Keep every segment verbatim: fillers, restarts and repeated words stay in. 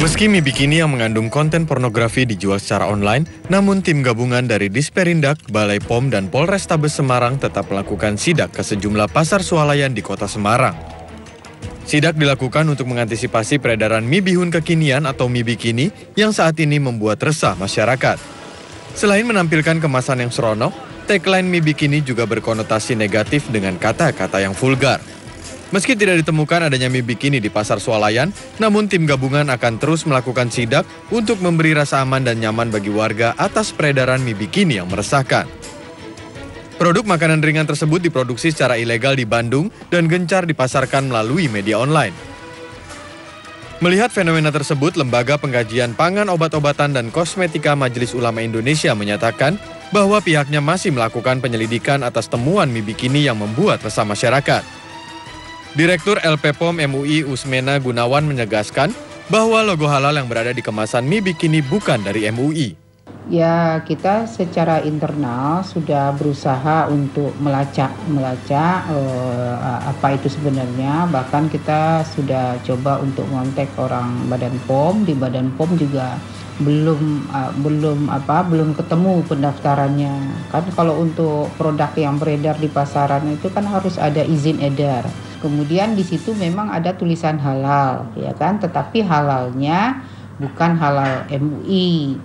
Meski mie bikini yang mengandung konten pornografi dijual secara online, namun tim gabungan dari Disperindak, Balai P O M, dan Polrestabes Semarang tetap melakukan sidak ke sejumlah pasar swalayan di kota Semarang. Sidak dilakukan untuk mengantisipasi peredaran mie bihun kekinian atau mie bikini yang saat ini membuat resah masyarakat. Selain menampilkan kemasan yang seronok, tagline mie bikini juga berkonotasi negatif dengan kata-kata yang vulgar. Meski tidak ditemukan adanya mie bikini di pasar swalayan, namun tim gabungan akan terus melakukan sidak untuk memberi rasa aman dan nyaman bagi warga atas peredaran mie bikini yang meresahkan. Produk makanan ringan tersebut diproduksi secara ilegal di Bandung dan gencar dipasarkan melalui media online. Melihat fenomena tersebut, Lembaga Pengkajian Pangan, Obat-obatan, dan Kosmetika Majelis Ulama Indonesia menyatakan bahwa pihaknya masih melakukan penyelidikan atas temuan mie bikini yang membuat resah masyarakat. Direktur L P P O M M U I Usmena Gunawan menegaskan bahwa logo halal yang berada di kemasan mie bikini bukan dari M U I. Ya, kita secara internal sudah berusaha untuk melacak melacak eh, apa itu sebenarnya. Bahkan kita sudah coba untuk mengontak orang Badan P O M. Di Badan P O M juga belum uh, belum apa belum ketemu pendaftarannya. Kan kalau untuk produk yang beredar di pasaran itu kan harus ada izin edar. Kemudian di situ memang ada tulisan halal, ya kan? Tetapi halalnya bukan halal M U I.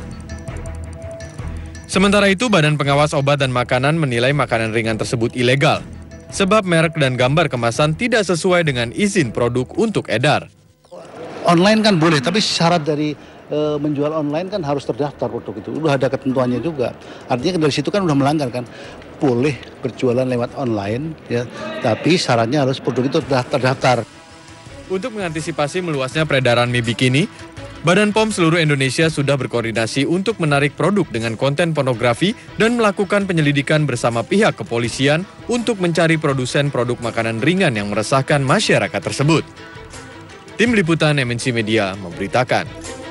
Sementara itu, Badan Pengawas Obat dan Makanan menilai makanan ringan tersebut ilegal, sebab merek dan gambar kemasan tidak sesuai dengan izin produk untuk edar. Online kan boleh, tapi syarat dari e, menjual online kan harus terdaftar produk itu. Udah ada ketentuannya juga. Artinya dari situ kan udah melanggar kan. Boleh berjualan lewat online, ya, tapi syaratnya harus produk itu terdaftar. Untuk mengantisipasi meluasnya peredaran mie bikini, Badan P O M seluruh Indonesia sudah berkoordinasi untuk menarik produk dengan konten pornografi dan melakukan penyelidikan bersama pihak kepolisian untuk mencari produsen produk makanan ringan yang meresahkan masyarakat tersebut. Tim Liputan M N C Media memberitakan.